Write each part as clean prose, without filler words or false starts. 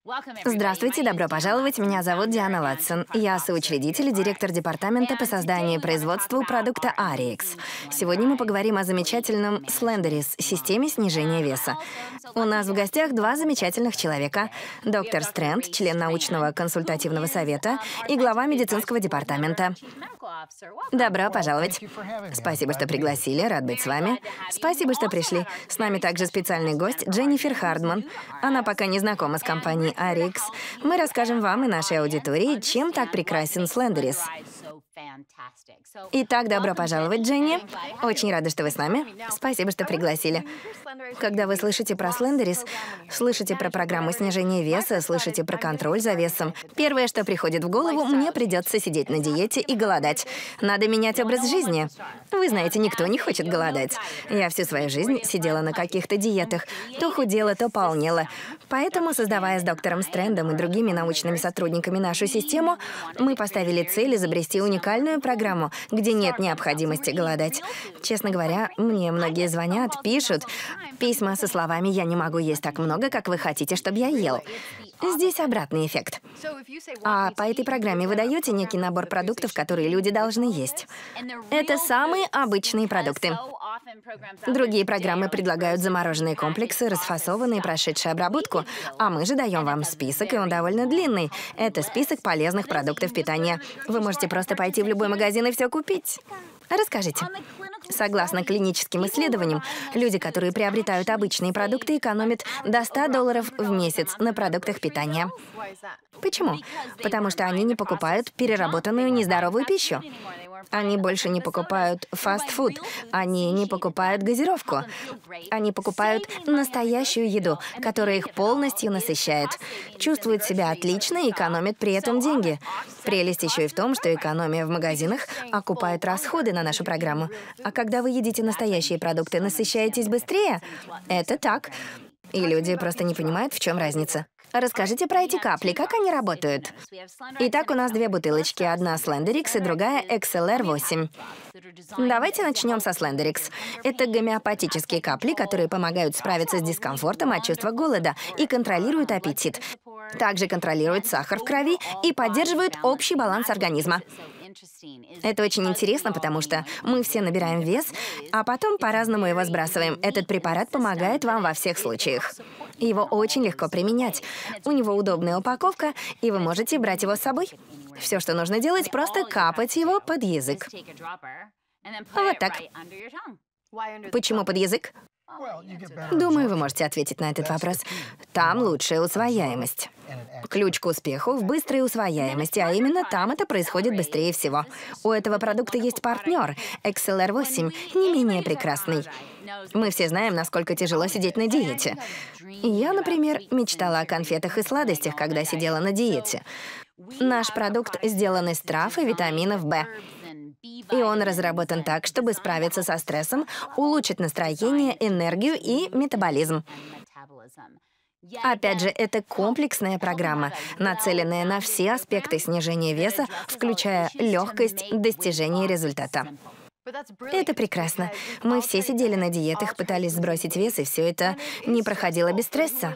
Здравствуйте, добро пожаловать. Меня зовут Диана Латсон. Я соучредитель и директор департамента по созданию и производству продукта Arix. Сегодня мы поговорим о замечательном Slenderys — системе снижения веса. У нас в гостях два замечательных человека. Доктор Стрэнд, член научного консультативного совета и глава медицинского департамента. Добро пожаловать. Спасибо, что пригласили, рад быть с вами. Спасибо, что пришли. С нами также специальный гость Дженнифер Хардман. Она пока не знакома с компанией Arix. Мы расскажем вам и нашей аудитории, чем так прекрасен Slenderys. Итак, добро пожаловать, Дженни. Очень рада, что вы с нами. Спасибо, что пригласили. Когда вы слышите про Slenderys, слышите про программу снижения веса, слышите про контроль за весом, первое, что приходит в голову: мне придется сидеть на диете и голодать. Надо менять образ жизни. Вы знаете, никто не хочет голодать. Я всю свою жизнь сидела на каких-то диетах. То худела, то полнела. Поэтому, создавая с доктором Стрэндом и другими научными сотрудниками нашу систему, мы поставили цель изобрести уникальную программу, где нет необходимости голодать. Честно говоря, мне многие звонят, пишут письма со словами: «Я не могу есть так много, как вы хотите, чтобы я ел». Здесь обратный эффект. А по этой программе вы даете некий набор продуктов, которые люди должны есть. Это самые обычные продукты. Другие программы предлагают замороженные комплексы, расфасованные, прошедшие обработку, а мы же даем вам список, и он довольно длинный. Это список полезных продуктов питания. Вы можете просто пойти в любой магазин и все купить. Расскажите. Согласно клиническим исследованиям, люди, которые приобретают обычные продукты, экономят до $100 в месяц на продуктах питания. Почему? Потому что они не покупают переработанную нездоровую пищу. Они больше не покупают фастфуд, они не покупают газировку. Они покупают настоящую еду, которая их полностью насыщает. Чувствуют себя отлично и экономят при этом деньги. Прелесть еще и в том, что экономия в магазинах окупает расходы на нашу программу. А когда вы едите настоящие продукты, насыщаетесь быстрее? Это так. И люди просто не понимают, в чем разница. Расскажите про эти капли, как они работают. Итак, у нас две бутылочки, одна Slenderix и другая XLR8. Давайте начнем со Slenderix. Это гомеопатические капли, которые помогают справиться с дискомфортом от чувства голода и контролируют аппетит. Также контролируют сахар в крови и поддерживают общий баланс организма. Это очень интересно, потому что мы все набираем вес, а потом по-разному его сбрасываем. Этот препарат помогает вам во всех случаях. Его очень легко применять. У него удобная упаковка, и вы можете брать его с собой. Все, что нужно делать, просто капать его под язык. Вот так. Почему под язык? Думаю, вы можете ответить на этот вопрос. Там лучшая усвояемость. Ключ к успеху в быстрой усвояемости, а именно там это происходит быстрее всего. У этого продукта есть партнер, XLR8, не менее прекрасный. Мы все знаем, насколько тяжело сидеть на диете. Я, например, мечтала о конфетах и сладостях, когда сидела на диете. Наш продукт сделан из трав и витаминов В. И он разработан так, чтобы справиться со стрессом, улучшить настроение, энергию и метаболизм. Опять же, это комплексная программа, нацеленная на все аспекты снижения веса, включая легкость достижения результата. Это прекрасно. Мы все сидели на диетах, пытались сбросить вес, и все это не проходило без стресса.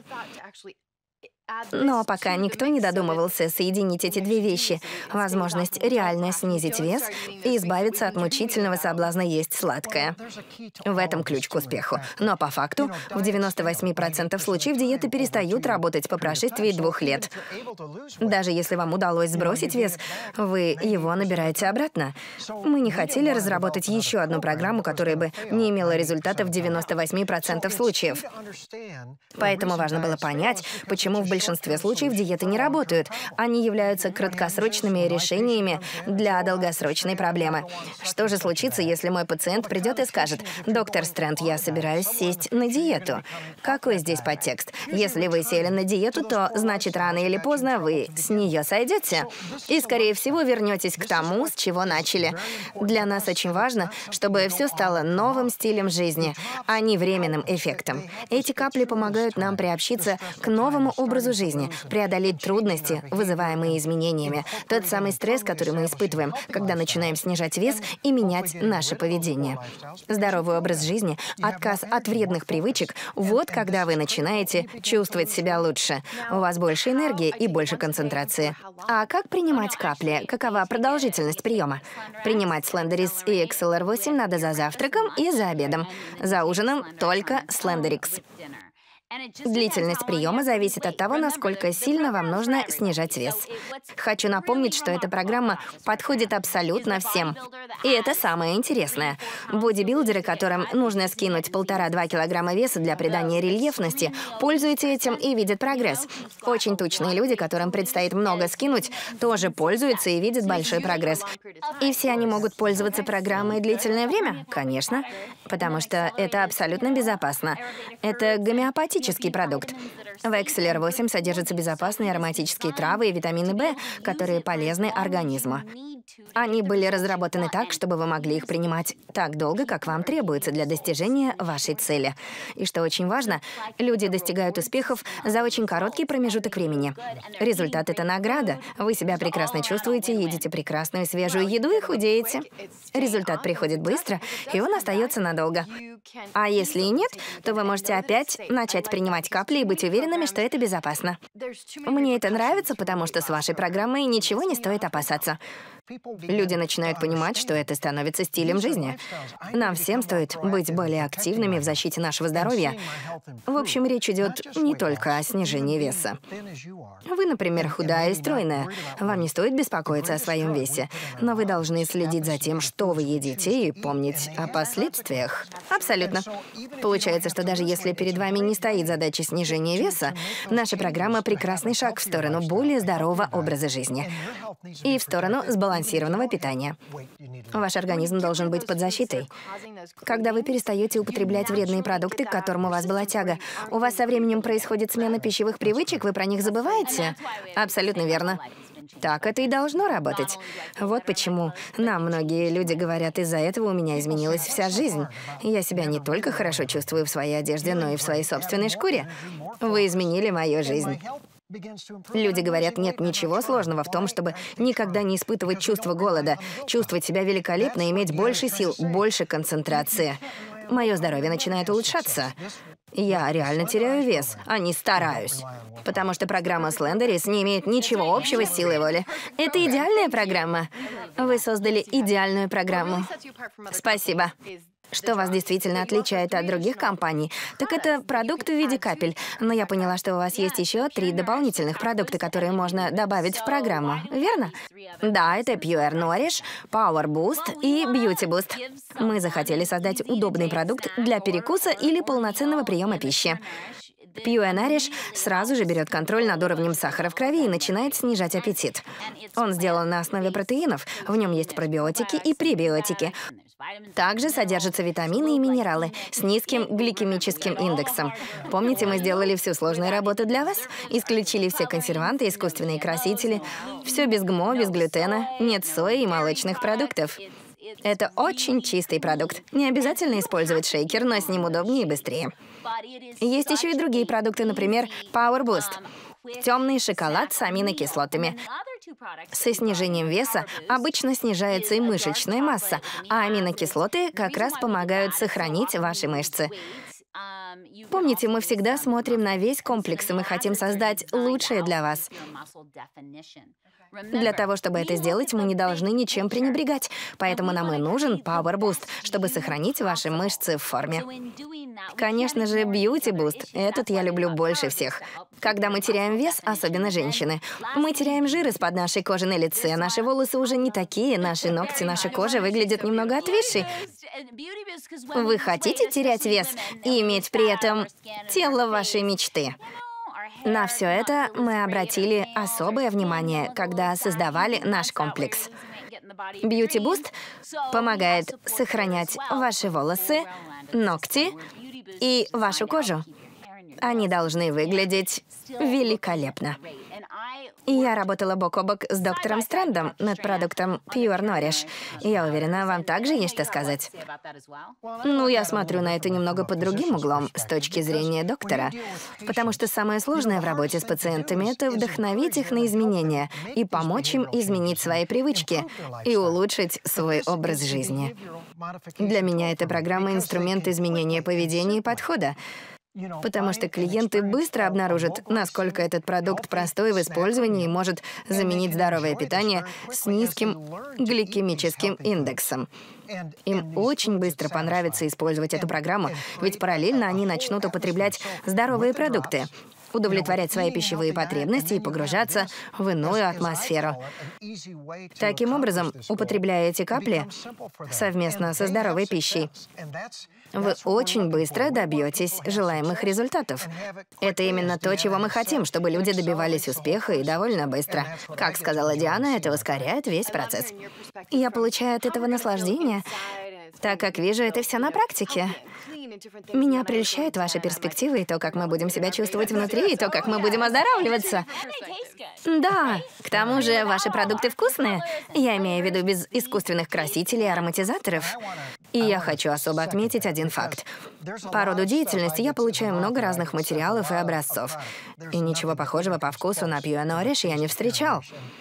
Но пока никто не додумывался соединить эти две вещи — возможность реально снизить вес и избавиться от мучительного соблазна есть сладкое. В этом ключ к успеху. Но по факту, в 98% случаев диеты перестают работать по прошествии 2 лет. Даже если вам удалось сбросить вес, вы его набираете обратно. Мы не хотели разработать еще одну программу, которая бы не имела результата в 98% случаев. Поэтому важно было понять, почему в большинстве случаев диеты не работают. Они являются краткосрочными решениями для долгосрочной проблемы. Что же случится, если мой пациент придет и скажет: «Доктор Стрэнд, я собираюсь сесть на диету». Какой здесь подтекст? Если вы сели на диету, то, значит, рано или поздно вы с нее сойдете. И, скорее всего, вернетесь к тому, с чего начали. Для нас очень важно, чтобы все стало новым стилем жизни, а не временным эффектом. Эти капли помогают нам приобщиться к новому образу образу жизни, преодолеть трудности, вызываемые изменениями, тот самый стресс, который мы испытываем, когда начинаем снижать вес и менять наше поведение. Здоровый образ жизни, отказ от вредных привычек – вот когда вы начинаете чувствовать себя лучше. У вас больше энергии и больше концентрации. А как принимать капли? Какова продолжительность приема? Принимать Slenderix и XLR8 надо за завтраком и за обедом. За ужином только Slenderix. Длительность приема зависит от того, насколько сильно вам нужно снижать вес. Хочу напомнить, что эта программа подходит абсолютно всем. И это самое интересное. Бодибилдеры, которым нужно скинуть 1,5-2 килограмма веса для придания рельефности, пользуются этим и видят прогресс. Очень тучные люди, которым предстоит много скинуть, тоже пользуются и видят большой прогресс. И все они могут пользоваться программой длительное время? Конечно. Потому что это абсолютно безопасно. Это гомеопатический продукт. В XLR8 содержатся безопасные ароматические травы и витамины В, которые полезны организму. Они были разработаны так, чтобы вы могли их принимать так долго, как вам требуется для достижения вашей цели. И что очень важно, люди достигают успехов за очень короткий промежуток времени. Результат — это награда. Вы себя прекрасно чувствуете, едите прекрасную свежую еду и худеете. Результат приходит быстро, и он остается надолго. А если и нет, то вы можете опять начать принимать капли и быть уверенными, что это безопасно. Мне это нравится, потому что с вашей программой ничего не стоит опасаться. Люди начинают понимать, что это становится стилем жизни. Нам всем стоит быть более активными в защите нашего здоровья. В общем, речь идет не только о снижении веса. Вы, например, худая и стройная. Вам не стоит беспокоиться о своем весе, но вы должны следить за тем, что вы едите, и помнить о последствиях. Абсолютно. Получается, что даже если перед вами не стоит задача снижения веса, наша программа — прекрасный шаг в сторону более здорового образа жизни и в сторону сбалансированного питания. Ваш организм должен быть под защитой. Когда вы перестаете употреблять вредные продукты, к которым у вас была тяга, у вас со временем происходит смена пищевых привычек, вы про них забываете? Абсолютно верно. Так это и должно работать. Вот почему нам многие люди говорят, из-за этого у меня изменилась вся жизнь. Я себя не только хорошо чувствую в своей одежде, но и в своей собственной шкуре. Вы изменили мою жизнь. Люди говорят, нет ничего сложного в том, чтобы никогда не испытывать чувство голода, чувствовать себя великолепно, иметь больше сил, больше концентрации. Мое здоровье начинает улучшаться. Я реально теряю вес, а не стараюсь. Потому что программа Slenderix не имеет ничего общего с силой воли. Это идеальная программа. Вы создали идеальную программу. Спасибо. Что вас действительно отличает от других компаний, так это продукт в виде капель. Но я поняла, что у вас есть еще 3 дополнительных продукта, которые можно добавить в программу, верно? Да, это Pure Nourish, Power Boost и Beauty Boost. Мы захотели создать удобный продукт для перекуса или полноценного приема пищи. Pure Nourish сразу же берет контроль над уровнем сахара в крови и начинает снижать аппетит. Он сделан на основе протеинов, в нем есть пробиотики и пребиотики. Также содержатся витамины и минералы с низким гликемическим индексом. Помните, мы сделали всю сложную работу для вас? Исключили все консерванты, искусственные красители. Все без ГМО, без глютена, нет сои и молочных продуктов. Это очень чистый продукт. Не обязательно использовать шейкер, но с ним удобнее и быстрее. Есть еще и другие продукты, например, Power Boost. Темный шоколад с аминокислотами. Со снижением веса обычно снижается и мышечная масса, а аминокислоты как раз помогают сохранить ваши мышцы. Помните, мы всегда смотрим на весь комплекс, и мы хотим создать лучшее для вас. Для того, чтобы это сделать, мы не должны ничем пренебрегать, поэтому нам и нужен Power Boost, чтобы сохранить ваши мышцы в форме. Конечно же, Beauty Boost. Этот я люблю больше всех. Когда мы теряем вес, особенно женщины, мы теряем жир из-под нашей кожи на лице, наши волосы уже не такие, наши ногти, наша кожа выглядят немного отвисшей. Вы хотите терять вес и иметь при этом тело вашей мечты? На все это мы обратили особое внимание, когда создавали наш комплекс. Beauty Boost помогает сохранять ваши волосы, ногти и вашу кожу. Они должны выглядеть великолепно. И я работала бок о бок с доктором Стрэндом над продуктом Pure Nourish. И я уверена, вам также есть что сказать. Ну, я смотрю на это немного под другим углом, с точки зрения доктора. Потому что самое сложное в работе с пациентами — это вдохновить их на изменения и помочь им изменить свои привычки и улучшить свой образ жизни. Для меня эта программа — инструмент изменения поведения и подхода. Потому что клиенты быстро обнаружат, насколько этот продукт простой в использовании и может заменить здоровое питание с низким гликемическим индексом. Им очень быстро понравится использовать эту программу, ведь параллельно они начнут употреблять здоровые продукты, удовлетворять свои пищевые потребности и погружаться в иную атмосферу. Таким образом, употребляя эти капли совместно со здоровой пищей, вы очень быстро добьетесь желаемых результатов. Это именно то, чего мы хотим, чтобы люди добивались успеха и довольно быстро. Как сказала Диана, это ускоряет весь процесс. Я получаю от этого наслаждение, так как вижу это все на практике. Меня прельщает ваша перспектива и то, как мы будем себя чувствовать внутри, и то, как мы будем оздоравливаться. Да, к тому же ваши продукты вкусные. Я имею в виду без искусственных красителей и ароматизаторов. И я хочу особо отметить один факт. По роду деятельности я получаю много разных материалов и образцов. И ничего похожего по вкусу на Pure Nourish я не встречал.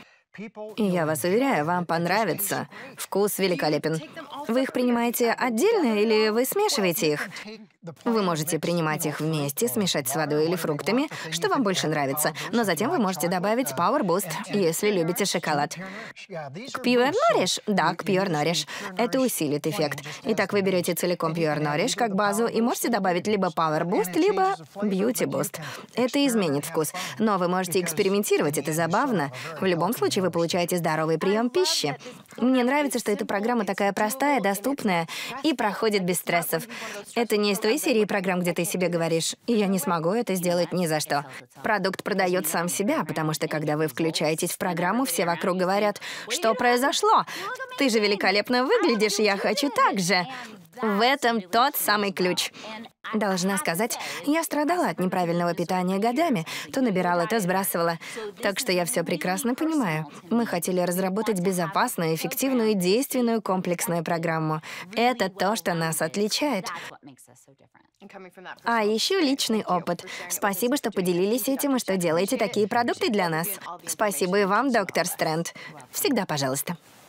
И я вас уверяю, вам понравится. Вкус великолепен. Вы их принимаете отдельно или вы смешиваете их? Вы можете принимать их вместе, смешать с водой или фруктами, что вам больше нравится. Но затем вы можете добавить Power Boost, если любите шоколад. К Pure Nourish? Да, к Pure Nourish. Это усилит эффект. Итак, вы берете целиком Pure Nourish как базу и можете добавить либо Power Boost, либо Beauty Boost. Это изменит вкус. Но вы можете экспериментировать, это забавно. В любом случае, вы получаете здоровый прием пищи. Мне нравится, что эта программа такая простая, доступная и проходит без стрессов. Это не из той серии программ, где ты себе говоришь: «Я не смогу это сделать ни за что». Продукт продает сам себя, потому что когда вы включаетесь в программу, все вокруг говорят: «Что произошло? Ты же великолепно выглядишь, я хочу так же». В этом тот самый ключ. Должна сказать, я страдала от неправильного питания годами. То набирала, то сбрасывала. Так что я все прекрасно понимаю. Мы хотели разработать безопасную, эффективную и действенную комплексную программу. Это то, что нас отличает. А еще личный опыт. Спасибо, что поделились этим и что делаете такие продукты для нас. Спасибо и вам, доктор Стрэнд. Всегда пожалуйста.